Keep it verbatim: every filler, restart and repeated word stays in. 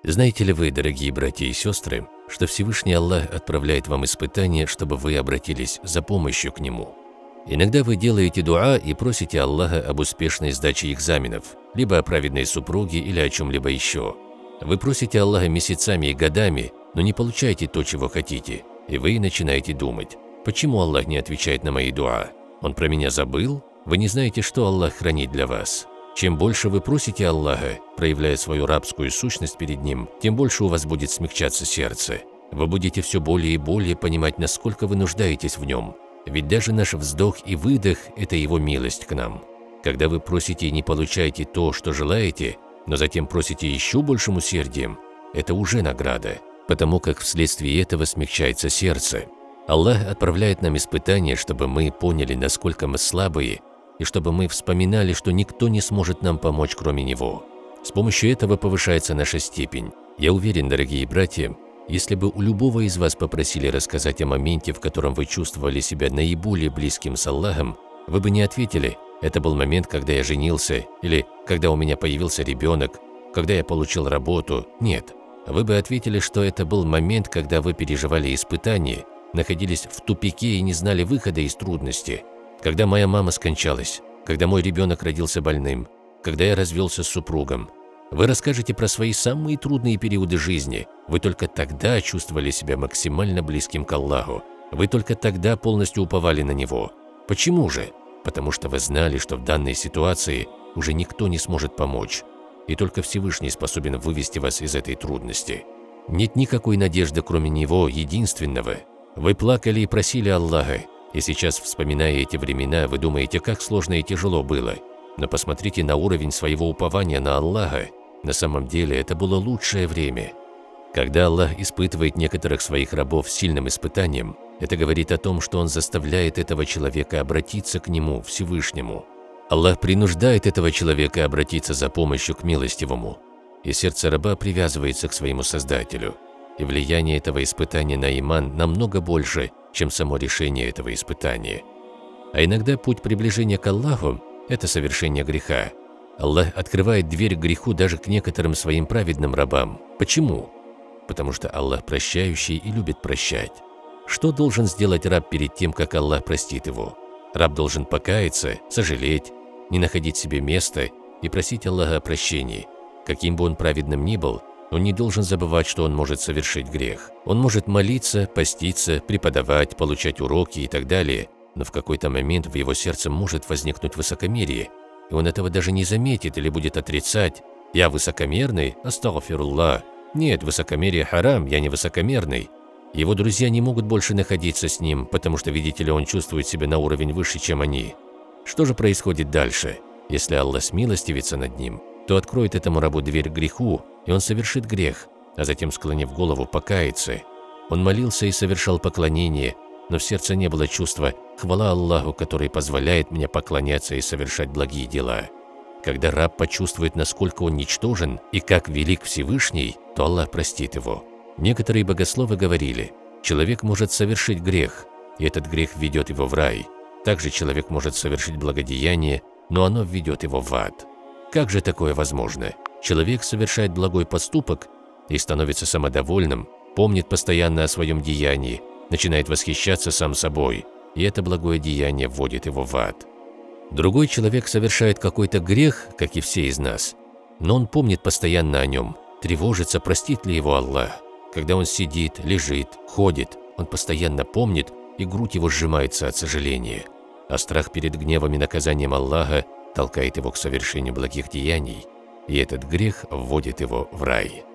Знаете ли вы, дорогие братья и сестры, что Всевышний Аллах отправляет вам испытания, чтобы вы обратились за помощью к Нему? Иногда вы делаете дуа и просите Аллаха об успешной сдаче экзаменов, либо о праведной супруге или о чем-либо еще. Вы просите Аллаха месяцами и годами, но не получаете то, чего хотите, и вы начинаете думать: почему Аллах не отвечает на мои дуа? Он про меня забыл? Вы не знаете, что Аллах хранит для вас. Чем больше вы просите Аллаха, проявляя свою рабскую сущность перед Ним, тем больше у вас будет смягчаться сердце. Вы будете все более и более понимать, насколько вы нуждаетесь в Нем. Ведь даже наш вздох и выдох – это Его милость к нам. Когда вы просите и не получаете то, что желаете, но затем просите еще большим усердием, это уже награда, потому как вследствие этого смягчается сердце. Аллах отправляет нам испытания, чтобы мы поняли, насколько мы слабые, и чтобы мы вспоминали, что никто не сможет нам помочь, кроме Него. С помощью этого повышается наша степень. Я уверен, дорогие братья, если бы у любого из вас попросили рассказать о моменте, в котором вы чувствовали себя наиболее близким с Аллахом, вы бы не ответили: «Это был момент, когда я женился», или «когда у меня появился ребенок», «когда я получил работу». Нет. Вы бы ответили, что это был момент, когда вы переживали испытания, находились в тупике и не знали выхода из трудности. Когда моя мама скончалась, когда мой ребенок родился больным, когда я развелся с супругом. Вы расскажете про свои самые трудные периоды жизни. Вы только тогда чувствовали себя максимально близким к Аллаху. Вы только тогда полностью уповали на Него. Почему же? Потому что вы знали, что в данной ситуации уже никто не сможет помочь, и только Всевышний способен вывести вас из этой трудности. Нет никакой надежды, кроме Него, единственного. Вы плакали и просили Аллаха, и сейчас, вспоминая эти времена, вы думаете, как сложно и тяжело было. Но посмотрите на уровень своего упования на Аллаха. На самом деле это было лучшее время. Когда Аллах испытывает некоторых своих рабов сильным испытанием, это говорит о том, что Он заставляет этого человека обратиться к Нему, Всевышнему. Аллах принуждает этого человека обратиться за помощью к милостивому, и сердце раба привязывается к своему Создателю. И влияние этого испытания на иман намного больше, чем само решение этого испытания. А иногда путь приближения к Аллаху – это совершение греха. Аллах открывает дверь к греху даже к некоторым своим праведным рабам. Почему? Потому что Аллах прощающий и любит прощать. Что должен сделать раб перед тем, как Аллах простит его? Раб должен покаяться, сожалеть, не находить себе места и просить Аллаха о прощении. Каким бы он праведным ни был, он не должен забывать, что он может совершить грех. Он может молиться, поститься, преподавать, получать уроки и так далее, но в какой-то момент в его сердце может возникнуть высокомерие, и он этого даже не заметит или будет отрицать: «Я высокомерный? Астагфируллах». Нет, высокомерие харам, я не высокомерный. Его друзья не могут больше находиться с ним, потому что, видите ли, он чувствует себя на уровень выше, чем они. Что же происходит дальше? Если Аллах смилостивится над ним, то откроет этому рабу дверь к греху, и он совершит грех, а затем, склонив голову, покается. Он молился и совершал поклонение, но в сердце не было чувства «хвала Аллаху, который позволяет мне поклоняться и совершать благие дела». Когда раб почувствует, насколько он ничтожен и как велик Всевышний, то Аллах простит его. Некоторые богословы говорили: человек может совершить грех, и этот грех ведет его в рай. Также человек может совершить благодеяние, но оно введет его в ад. Как же такое возможно? Человек совершает благой поступок и становится самодовольным, помнит постоянно о своем деянии, начинает восхищаться сам собой, и это благое деяние вводит его в ад. Другой человек совершает какой-то грех, как и все из нас, но он помнит постоянно о нем, тревожится, простит ли его Аллах. Когда он сидит, лежит, ходит, он постоянно помнит, и грудь его сжимается от сожаления. А страх перед гневом и наказанием Аллаха толкает его к совершению благих деяний, и этот грех вводит его в рай.